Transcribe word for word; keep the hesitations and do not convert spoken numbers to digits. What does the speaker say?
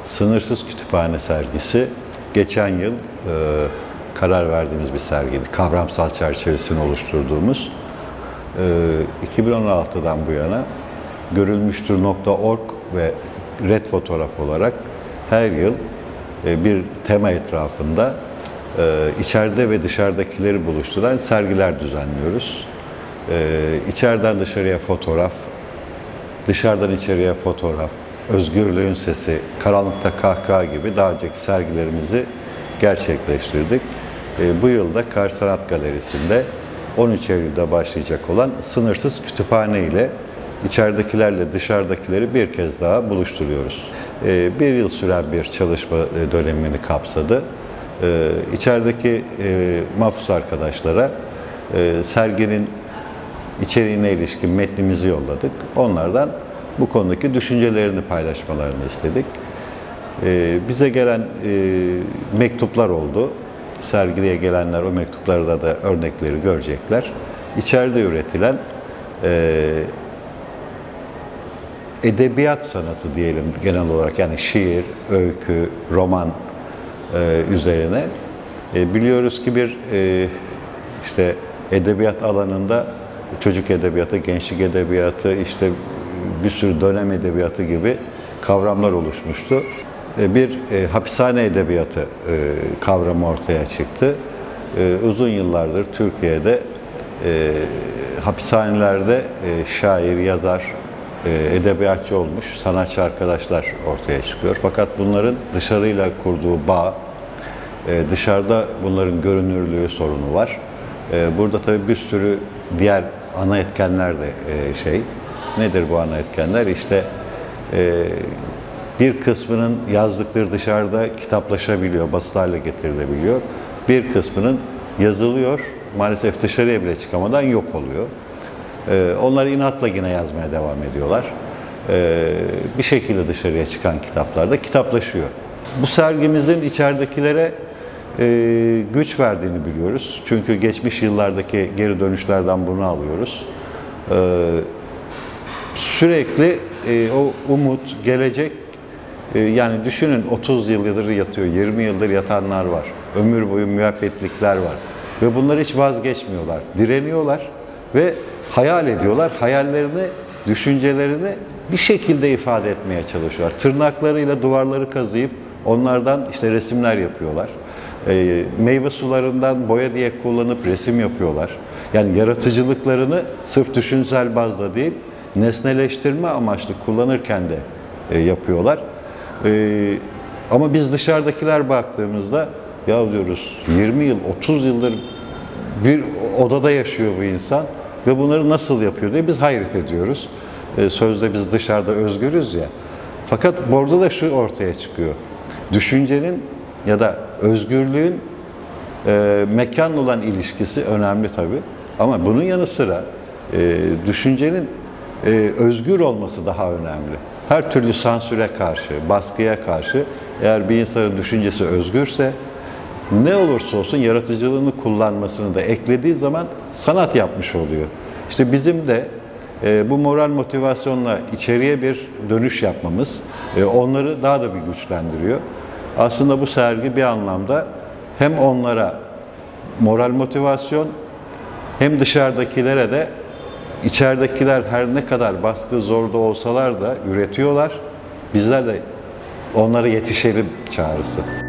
Sınırsız Kütüphane sergisi geçen yıl e, karar verdiğimiz bir sergiydi. Kavramsal çerçevesini oluşturduğumuz. E, iki bin on altıdan bu yana görülmüştür nokta org ve Red Fotoğraf olarak her yıl e, bir tema etrafında e, içeride ve dışarıdakileri buluşturan sergiler düzenliyoruz. E, içeriden dışarıya fotoğraf, dışarıdan içeriye fotoğraf, Özgürlüğün Sesi, Karanlıkta Kahkaha gibi daha önceki sergilerimizi gerçekleştirdik. E, bu yılda Kars Sanat Galerisi'nde on üç Eylül'de başlayacak olan Sınırsız Kütüphane ile içeridekilerle dışarıdakileri bir kez daha buluşturuyoruz. E, bir yıl süren bir çalışma dönemini kapsadı. E, içerideki e, mahpus arkadaşlara e, serginin içeriğine ilişkin metnimizi yolladık. Onlardan bu konudaki düşüncelerini paylaşmalarını istedik. Ee, bize gelen e, mektuplar oldu. Sergiye gelenler o mektuplarda da örnekleri görecekler. İçeride üretilen e, edebiyat sanatı diyelim genel olarak, yani şiir, öykü, roman e, üzerine. E, biliyoruz ki bir e, işte edebiyat alanında çocuk edebiyatı, gençlik edebiyatı, işte bir sürü dönem edebiyatı gibi kavramlar oluşmuştu. Bir e, hapishane edebiyatı e, kavramı ortaya çıktı. E, uzun yıllardır Türkiye'de e, hapishanelerde e, şair, yazar, e, edebiyatçı olmuş sanatçı arkadaşlar ortaya çıkıyor. Fakat bunların dışarıyla kurduğu bağ, e, dışarıda bunların görünürlüğü sorunu var. E, burada tabii bir sürü diğer ana etkenler de e, şey. Nedir bu ana etkenler? İşte e, bir kısmının yazdıkları dışarıda kitaplaşabiliyor, basılı hale getirilebiliyor. Bir kısmının yazılıyor, maalesef dışarıya bile çıkamadan yok oluyor. E, onlar inatla yine yazmaya devam ediyorlar. E, bir şekilde dışarıya çıkan kitaplar da kitaplaşıyor. Bu sergimizin içeridekilere e, güç verdiğini biliyoruz. Çünkü geçmiş yıllardaki geri dönüşlerden bunu alıyoruz. E, Sürekli e, o umut, gelecek, e, yani düşünün otuz yıldır yatıyor, yirmi yıldır yatanlar var. Ömür boyu müebbetlikler var. Ve bunlar hiç vazgeçmiyorlar. Direniyorlar ve hayal ediyorlar. Hayallerini, düşüncelerini bir şekilde ifade etmeye çalışıyorlar. Tırnaklarıyla duvarları kazıyıp onlardan işte resimler yapıyorlar. E, meyve sularından boya diye kullanıp resim yapıyorlar. Yani yaratıcılıklarını sırf düşünsel bazda değil, nesneleştirme amaçlı kullanırken de e, yapıyorlar. E, ama biz dışarıdakiler baktığımızda ya diyoruz yirmi yıl, otuz yıldır bir odada yaşıyor bu insan ve bunları nasıl yapıyor diye biz hayret ediyoruz. E, sözde biz dışarıda özgürüz ya. Fakat burada da şu ortaya çıkıyor. Düşüncenin ya da özgürlüğün e, mekanla olan ilişkisi önemli tabii. Ama bunun yanı sıra e, düşüncenin Ee, özgür olması daha önemli. Her türlü sansüre karşı, baskıya karşı eğer bir insanın düşüncesi özgürse ne olursa olsun yaratıcılığını kullanmasını da eklediği zaman sanat yapmış oluyor. İşte bizim de e, bu moral motivasyonla içeriye bir dönüş yapmamız e, onları daha da bir güçlendiriyor. Aslında bu sergi bir anlamda hem onlara moral motivasyon hem dışarıdakilere de İçeridekiler her ne kadar baskı zorda olsalar da üretiyorlar. Bizler de onlara yetişelim çağrısı.